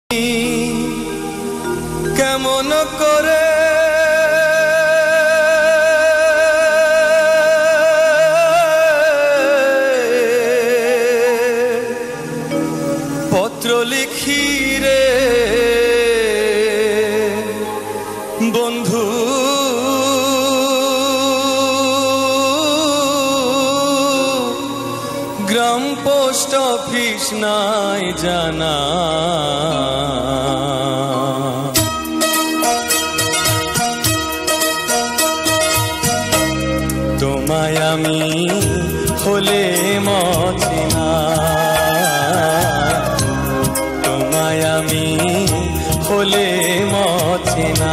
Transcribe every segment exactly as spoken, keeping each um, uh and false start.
কেমন করে পত্র লিখি রে বন্ধু, গ্রাম পোস্ট অফিস নাই জানা, তোমায় আমি হলে মচিনা, তোমায় আমি হলে মচিনা।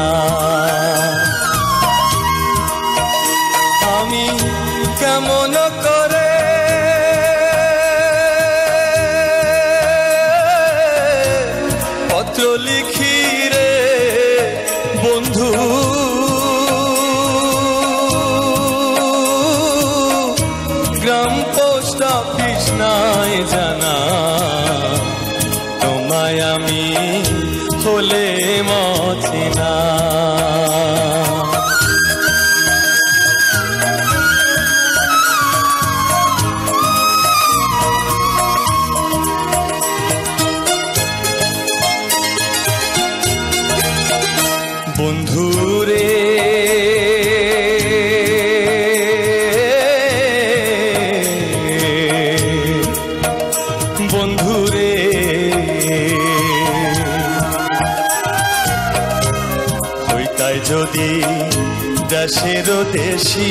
আমি কেমন করে পত্র লিখি রে বন্ধু, গ্রাম পোস্ট অফিস নাই জানা, তোমায় আমি হলে মচিনা। বন্ধুরে বন্ধুরে হইতাই যদি দেশের দেশি,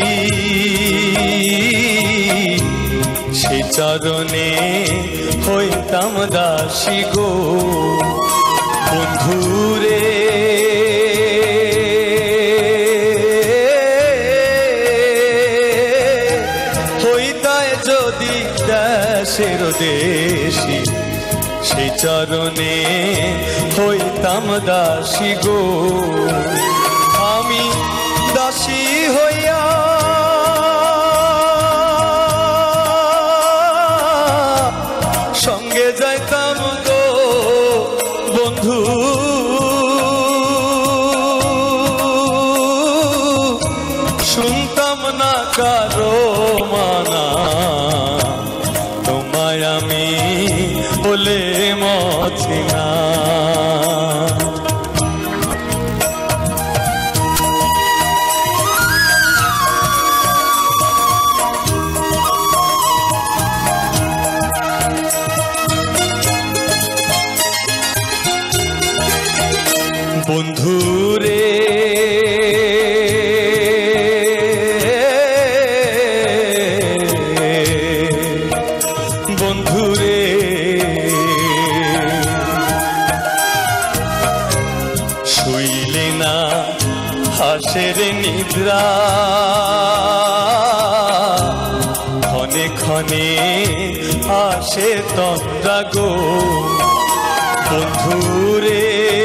সে চরণে হইতাম দাসী গো বন্ধুরে। যদি দেশের দেশি, সেই চরণে হইতাম দাসী গো। আমি দাসী হইয়া সঙ্গে যাইতাম গো বন্ধু, শুনতাম না কারো মানা, তোমায় আমি হলে মচিনা। বন্ধুরে বন্ধুরে শুইলে না হাসের নিদ্রা, ক্ষণে ক্ষণে আসে তন্দ্রা গো বন্ধুরে।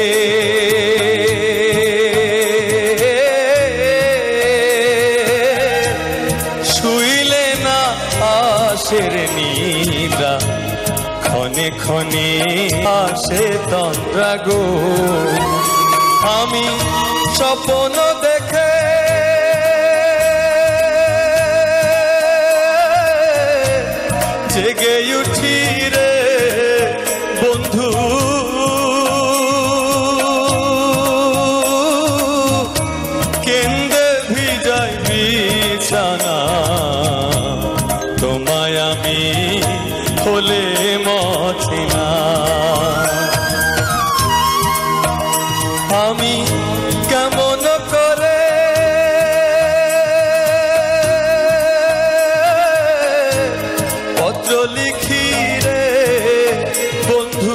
শুইলে না হাসের নিদ্রা, ক্ষণে ক্ষণে আসে তন্দ্রা গো। আমি স্বপ্ন দেখে জেগে উঠি রে বন্ধু, কেন্দে ভিজাই বিছানা, তোমায় আমি হলে মচিনা। আমি কেমন করে পত্র লিখি রে বন্ধু,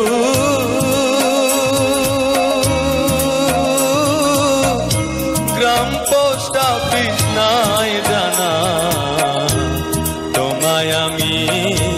গ্রাম পোস্ট অফিস নাই জানা, তোমায় আমি